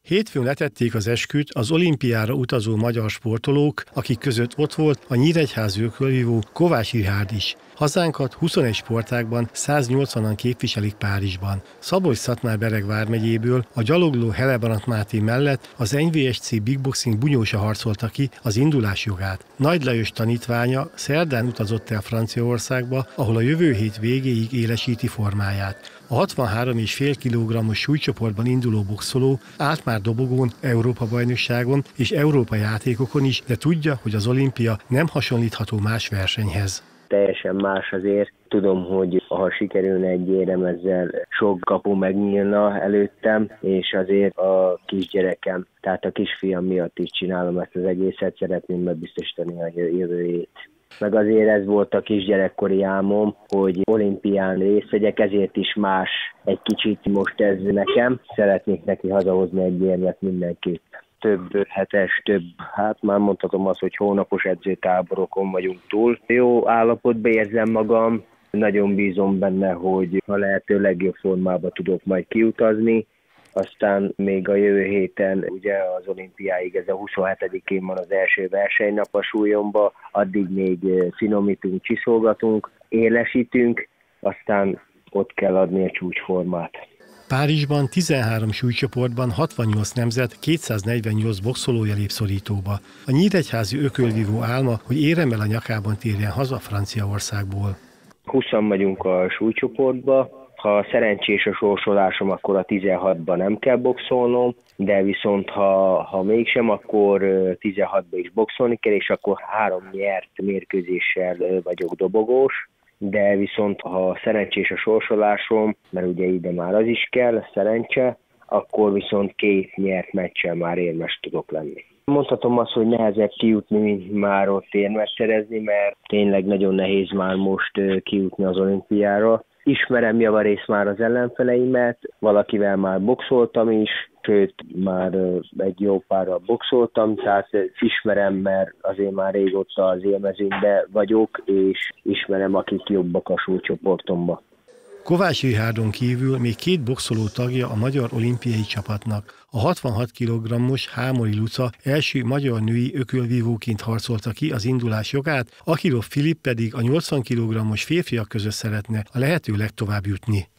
Hétfőn letették az esküt az olimpiára utazó magyar sportolók, akik között ott volt a nyíregyházi ökölvívó Kovács Richárd is. Hazánkat 21 sportágban 180-an képviselik Párizsban. Szabolcs-Szatmár-Bereg vármegyéből a gyalogló Helebrant Máté mellett az NVSC Big Boxing Bunyósa harcolta ki az indulás jogát. Nagy Lajos tanítványa szerdán utazott el Franciaországba, ahol a jövő hét végéig élesíti formáját. A 63,5 kg-os súlycsoportban induló boxoló állt már dobogón, Európa-bajnokságon és Európa játékokon is, de tudja, hogy az olimpia nem hasonlítható más versenyhez. Teljesen más azért. Tudom, hogy ha sikerülne egy érem, ezzel sok kapu megnyílna előttem, és azért a kisgyerekem, tehát a kisfiam miatt is csinálom ezt az egészet, szeretném megbiztosítani a jövőjét. Meg azért ez volt a kisgyerekkori álmom, hogy olimpián részt vegyek, ezért is más egy kicsit most ez nekem. Szeretnék neki hazahozni egy érmet mindenképp. Több hetes, hát már mondhatom azt, hogy hónapos edzőtáborokon vagyunk túl. Jó állapotban érzem magam, nagyon bízom benne, hogy a lehető legjobb formában tudok majd kiutazni. Aztán még a jövő héten, ugye az olimpiáig, ez a 27-én van az első versenynap a súlyomba, addig még finomítunk, csiszolgatunk, élesítünk, aztán ott kell adni a csúcsformát. Párizsban 13 súlycsoportban 68 nemzet, 248 boxolója lép szorítóba. A nyíregyházi ökölvívó álma, hogy éremmel a nyakában térjen haza Franciaországból. 20 vagyunk a súlycsoportban. Ha szerencsés a sorsolásom, akkor a 16-ban nem kell boxolnom, de viszont ha mégsem, akkor 16-ban is boxolni kell, és akkor 3 nyert mérkőzéssel vagyok dobogós. De viszont ha szerencsés a sorsolásom, mert ugye ide már az is kell, szerencse, akkor viszont 2 nyert meccsel már érmes tudok lenni. Mondhatom azt, hogy nehezebb kijutni, mint már ott érmet szerezni, mert tényleg nagyon nehéz már most kijutni az olimpiára. Ismerem javarészt már az ellenfeleimet, valakivel már boxoltam is, sőt, már egy jó párral boxoltam, tehát ismerem, mert azért már régóta az élmezőnyben vagyok, és ismerem, akik jobbak a súlycsoportomban. Kovács Richárdon kívül még 2 boxoló tagja a magyar olimpiai csapatnak. A 66 kg-os Hámori Luca első magyar női ökölvívóként harcolta ki az indulás jogát, Akilov Filip pedig a 80 kg-os férfiak között szeretne a lehető legtovább jutni.